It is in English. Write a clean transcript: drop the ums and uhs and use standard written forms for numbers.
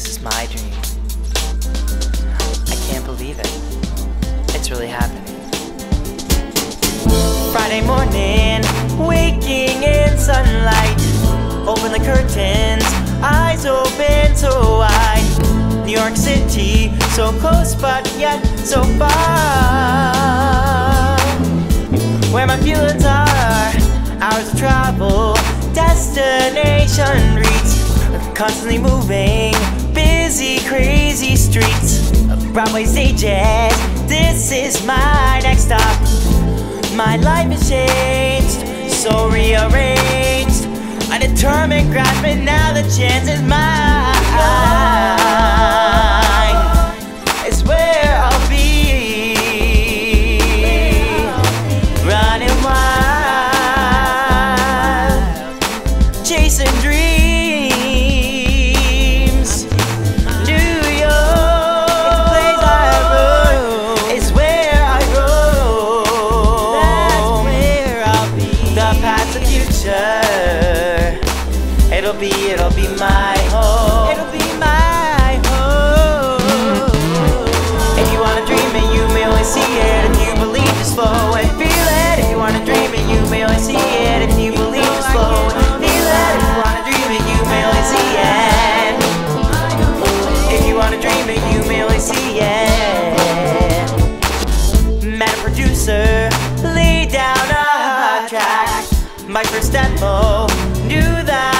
this is my dream. I can't believe it. It's really happening. Friday morning, waking in sunlight. Open the curtains, eyes open so wide. New York City, so close but yet so far. Where my feelings are, hours of travel, destination reach. Constantly moving, busy, crazy streets. Broadway stages, this is my next stop. My life has changed, so rearranged. I determined grasping, now the chance is mine. It's where I'll be, running wild, chasing dreams. New York, it's the place I roam, it's where I roam. That's where I'll be. The past, the future. It'll be my home. It'll be my home. If you wanna dream it, you may only see it. If you believe, just flow and feel it. If you wanna dream it, you may only see it. If you believe, just flow and feel it. If you wanna dream it, you may only see it. If you wanna dream it, you may only see it. Met a producer, laid down a track. My first demo, knew that